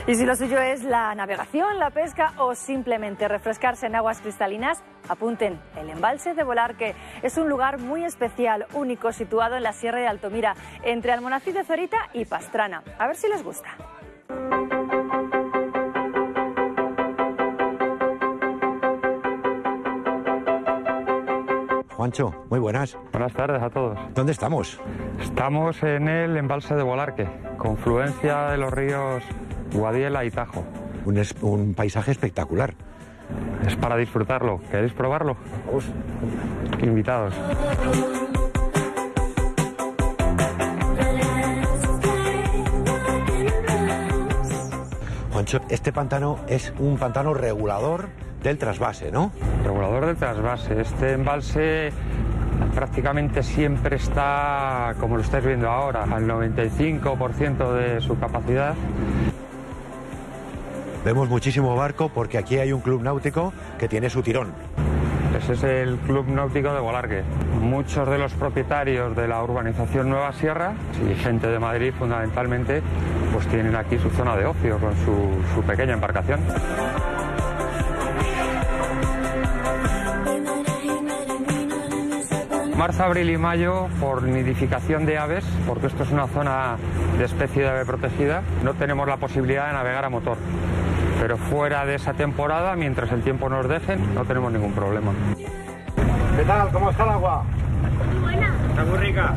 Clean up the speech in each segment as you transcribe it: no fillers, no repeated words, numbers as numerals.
Y si lo suyo es la navegación, la pesca o simplemente refrescarse en aguas cristalinas, apunten, el embalse de Volarque es un lugar muy especial, único, situado en la Sierra de Altomira, entre Almonacid de Zorita y Pastrana. A ver si les gusta. Juancho, muy buenas. Buenas tardes a todos. ¿Dónde estamos? Estamos en el embalse de Volarque, confluencia de los ríos Guadiela y Tajo. Un paisaje espectacular. Es para disfrutarlo. ¿Queréis probarlo? Vamos. Invitados. Juancho, este pantano es un pantano regulador del trasvase, ¿no? Regulador del trasvase. Este embalse prácticamente siempre está, como lo estáis viendo ahora, al 95% de su capacidad. Vemos muchísimo barco porque aquí hay un club náutico que tiene su tirón. Ese es el Club Náutico de Volarque. Muchos de los propietarios de la urbanización Nueva Sierra y gente de Madrid fundamentalmente, pues tienen aquí su zona de ocio con su pequeña embarcación. Marzo, abril y mayo por nidificación de aves, porque esto es una zona de especie de ave protegida, no tenemos la posibilidad de navegar a motor. Pero fuera de esa temporada, mientras el tiempo nos dejen, no tenemos ningún problema. ¿Qué tal? ¿Cómo está el agua? Muy buena. Está muy rica.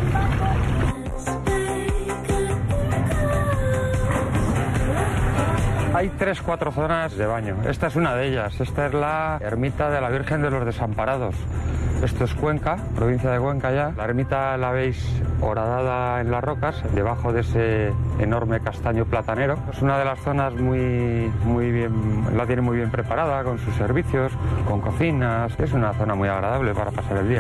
Hay 3-4 zonas de baño. Esta es una de ellas. Esta es la ermita de la Virgen de los Desamparados. Esto es Cuenca, provincia de Cuenca ya. La ermita la veis horadada en las rocas, debajo de ese enorme castaño platanero. Es una de las zonas muy bien, la tiene muy bien preparada, con sus servicios, con cocinas. Es una zona muy agradable para pasar el día.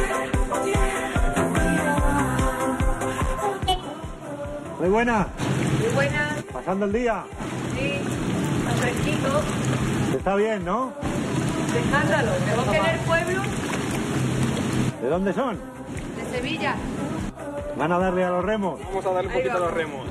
Muy buena. Muy buena. ¿Pasando el día? Sí. Fresquito. Está bien, ¿no? De escándalo. Tengo que en el pueblo. ¿De dónde son? De Sevilla. ¿Van a darle a los remos? Vamos a darle un poquito a los remos.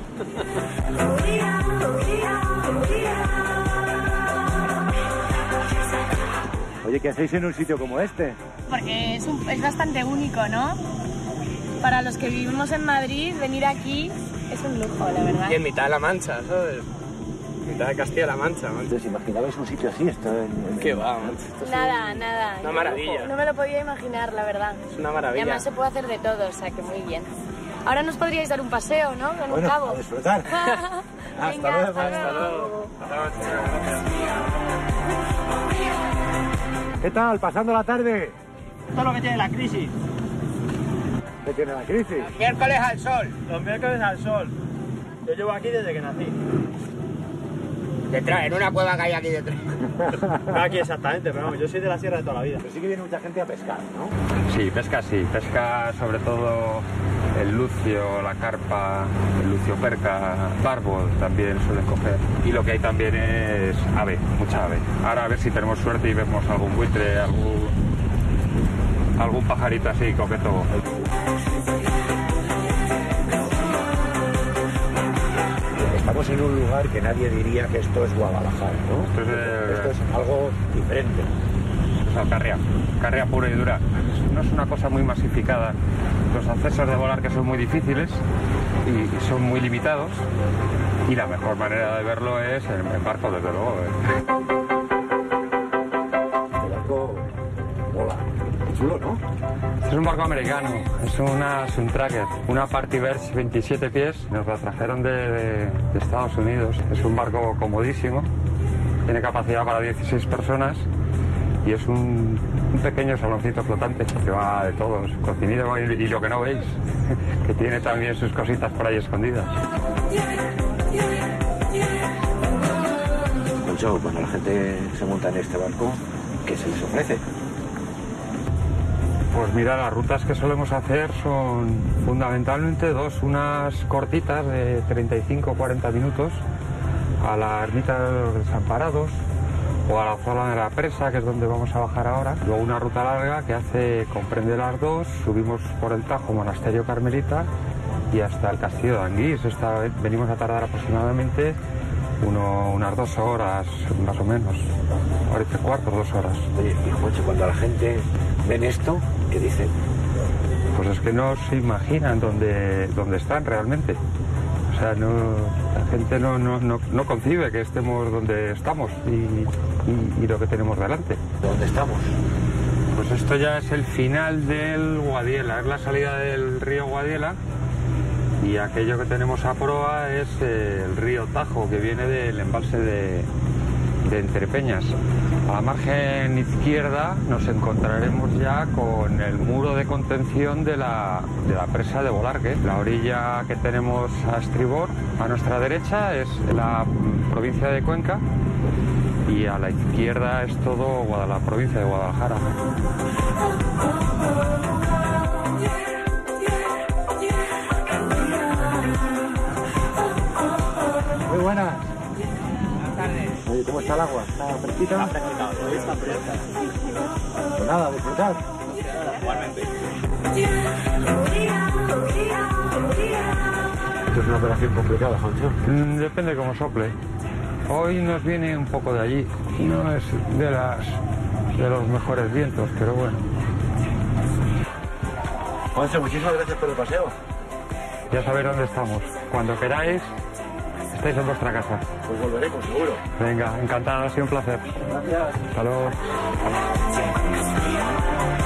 Oye, ¿qué hacéis en un sitio como este? Porque es bastante único, ¿no? Para los que vivimos en Madrid, venir aquí es un lujo, la verdad. Y en mitad de la Mancha, ¿sabes? Mitad de Castilla-La Mancha, man. ¿Os imaginabais un sitio así? ¿Qué va, man? Esto es Nada. una maravilla. No me lo podía imaginar, la verdad. Es una Y maravilla. además se puede hacer de todo, o sea que muy bien. Ahora nos podríais dar un paseo, ¿no? En un cabo. A disfrutar. Venga, luego. hasta luego. ¿Qué tal? ¿Pasando la tarde? Esto es lo que tiene la crisis. ¿Qué tiene la crisis? Miércoles al sol. Los miércoles al sol. Yo llevo aquí desde que nací. Detrás, en una cueva que hay aquí detrás. No aquí exactamente, pero vamos, yo soy de la sierra de toda la vida. Pero sí que viene mucha gente a pescar, ¿no? Sí. Pesca sobre todo el lucio, la carpa, el lucio perca, bárbol también suelen coger. Y lo que hay también es ave, mucha ave. Ahora a ver si tenemos suerte y vemos algún buitre, algún pajarito así coqueto. Estamos en un lugar que nadie diría que esto es Guadalajara, ¿no? Esto es algo diferente. O sea, carrea pura y dura. No es una cosa muy masificada. Los accesos de Volarque son muy difíciles y son muy limitados. Y la mejor manera de verlo es en barco, desde luego. El barco mola. Chulo, ¿no? Es un barco americano, es una Suntracker, una Party Verge 27 pies, nos la trajeron de Estados Unidos. Es un barco comodísimo, tiene capacidad para 16 personas y es un pequeño saloncito flotante que va de todo, su cocinillo y lo que no veis, que tiene también sus cositas por ahí escondidas. Concho, cuando la gente se monta en este barco, ¿qué se les ofrece? Pues mira, las rutas que solemos hacer son fundamentalmente dos, unas cortitas de 35-40 minutos a la ermita de los Desamparados o a la zona de la presa, que es donde vamos a bajar ahora. Luego una ruta larga que comprende las dos, subimos por el Tajo, Monasterio Carmelita y hasta el Castillo de Anguís. Venimos a tardar aproximadamente unas 2 horas más o menos, hora y 3/4, 2 horas. Oye, y Juancho, cuando la gente ven esto, ¿qué dicen? Pues es que no se imaginan dónde están realmente. O sea, la gente no concibe que estemos donde estamos y lo que tenemos delante. ¿Dónde estamos? Pues esto ya es el final del Guadiela, es la salida del río Guadiela, y aquello que tenemos a proa es el río Tajo, que viene del embalse de Entrepeñas. A la margen izquierda nos encontraremos ya con el muro de contención de la presa de Volarque. La orilla que tenemos a estribor, a nuestra derecha, es la provincia de Cuenca, y a la izquierda es todo la provincia de Guadalajara. Muy buenas. Buenas tardes. Oye, ¿cómo está el agua? ¿Está fresquita? Está fresquita, hoy está fresca. Pues nada, disfrutar. Igualmente. Esto es una operación complicada, Juancho. Depende cómo sople. Hoy nos viene un poco de allí. No es de los mejores vientos, pero bueno. Juancho, muchísimas gracias por el paseo. Ya sabéis dónde estamos. Cuando queráis, estáis en vuestra casa. Pues volveremos, seguro. Venga, encantado, ha sido un placer. Gracias. Hasta luego.